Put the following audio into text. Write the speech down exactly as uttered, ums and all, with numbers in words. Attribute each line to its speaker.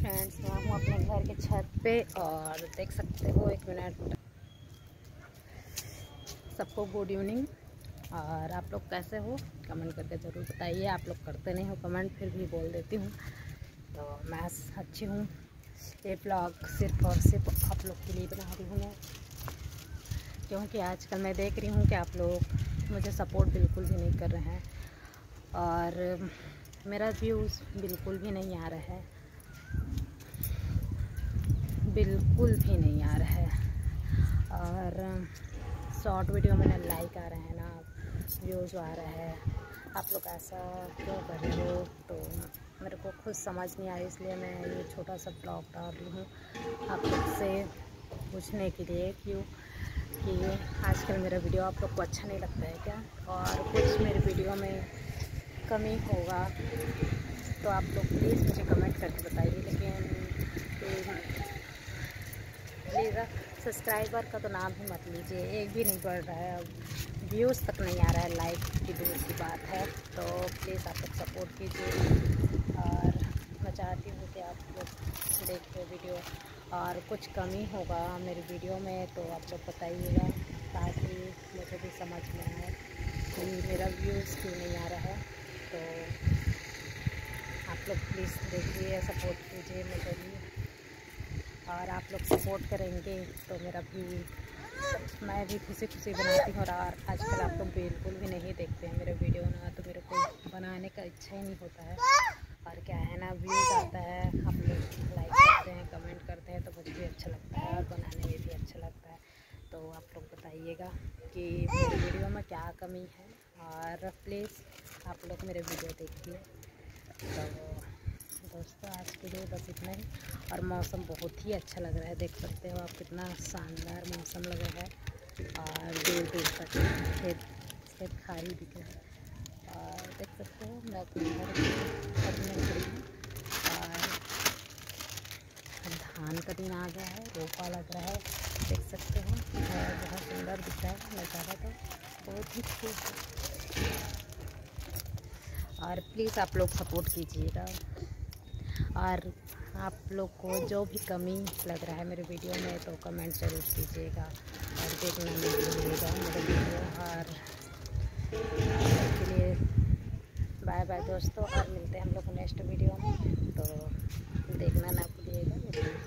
Speaker 1: Friends, मैं हूँ अपने घर के छत पे और देख सकते हो। एक मिनट। सबको गुड इवनिंग। और आप लोग कैसे हो कमेंट करके ज़रूर बताइए। आप लोग करते नहीं हो कमेंट, फिर भी बोल देती हूँ। तो मैं अच्छी हूँ। ये ब्लॉग सिर्फ और सिर्फ आप लोग के लिए बना रही हूँ मैं, क्योंकि आजकल मैं देख रही हूँ कि आप लोग मुझे सपोर्ट बिल्कुल भी नहीं कर रहे हैं और मेरा व्यूज़ बिल्कुल भी नहीं आ रहा है, बिल्कुल भी नहीं आ रहा है। और शॉर्ट वीडियो में ना लाइक आ रहे हैं ना व्यूज़ आ रहा है। आप लोग ऐसा क्यों कर रहे हो? तो मेरे को खुद समझ नहीं आया, इसलिए मैं ये छोटा सा ब्लॉग डाल रही हूँ आप लोग से पूछने के लिए क्यों कि आजकल मेरा वीडियो आप लोग को अच्छा नहीं लगता है क्या, और कुछ मेरे वीडियो में कमी होगा तो आप लोग प्लीज़ मुझे कमेंट करके बताइए। लेकिन प्लीज़ सब्सक्राइबर का तो नाम ही मत लीजिए, एक भी नहीं बढ़ रहा है, अब व्यूज़ तक नहीं आ रहा है, लाइक की दूर की बात है। तो प्लीज़ आप लोग सपोर्ट कीजिए और मैं चाहती हूँ कि आप लोग देखिए वीडियो, और कुछ कमी होगा मेरी वीडियो में तो आप लोग बताइएगा, ताकि मुझे भी समझ में आए कि मेरा व्यूज़ क्यों नहीं आ रहा है। तो आप लोग प्लीज़ देखिए, सपोर्ट कीजिए मुझे भी, और आप लोग सपोर्ट करेंगे तो मेरा भी मैं भी खुशी खुशी बनाती हूँ। और आजकल आप लोग बिल्कुल भी नहीं देखते हैं मेरे वीडियो ना, तो मेरे को बनाने का इच्छा ही नहीं होता है। और क्या है ना, व्यूज़ आता है, आप लोग लाइक करते हैं, कमेंट करते हैं, तो मुझे भी अच्छा लगता है और बनाने में भी अच्छा लगता है। तो आप लोग बताइएगा कि मेरे वीडियो में क्या कमी है, और प्लीज़ आप लोग मेरे वीडियो देखिए। तो दोस्तों, आज के लिए बस इतना ही। और मौसम बहुत ही अच्छा लग रहा है, देख सकते हो आप, कितना शानदार मौसम लग रहा है। और दूर दूर तक खेत खेत खाली दिख रहा है। और देख सकते हो मैं अपने घर में खड़ी हूँ, और धान का दिन आ गया है, रोपा लग रहा है, देख सकते हो। बहुत सुंदर दिख रहा है नज़ारा, तो बहुत ही खूब। और प्लीज़ आप लोग सपोर्ट कीजिएगा, और आप लोग को जो भी कमी लग रहा है मेरे वीडियो में तो कमेंट ज़रूर कीजिएगा और देखना नहीं भूलिएगा मेरे वीडियो। और के लिए बाय बाय दोस्तों, और मिलते हैं हम लोग नेक्स्ट वीडियो में, तो देखना ना भूलिएगा।